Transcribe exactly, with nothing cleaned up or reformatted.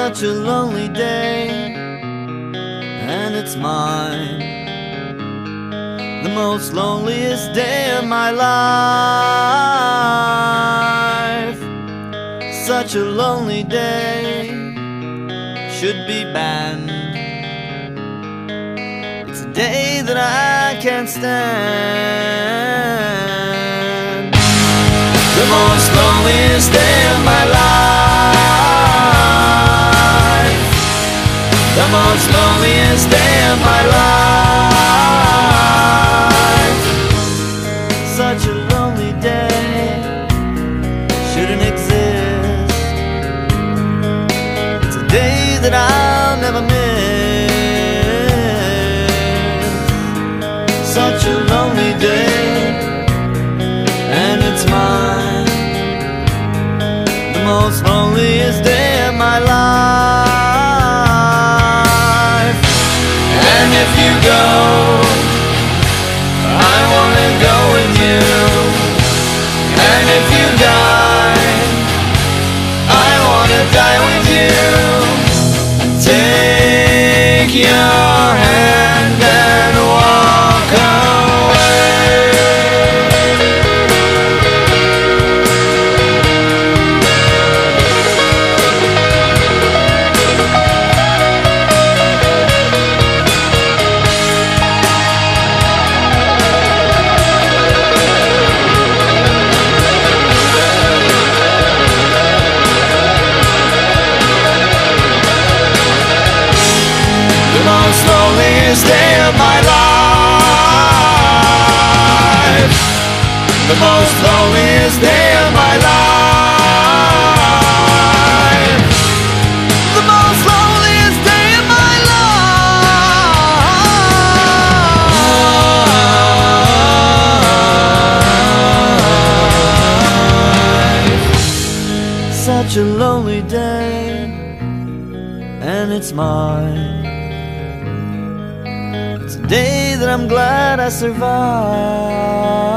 such a lonely day, and it's mine, the most loneliest day of my life. Such a lonely day should be banned. It's a day that I can't stand. The most loneliest day of my life. The most loneliest day of my life. Such a lonely day shouldn't exist. It's a day that I'll never miss. Such a lonely day, and it's mine, the most loneliest day of my life. And if you go, I wanna go with you. And if you die, I wanna die with you. Take your hand and walk away. The most loneliest day of my life. The most loneliest day of my life. The most loneliest day of my life. Such a lonely day, and it's mine. It's a day that I'm glad I survived.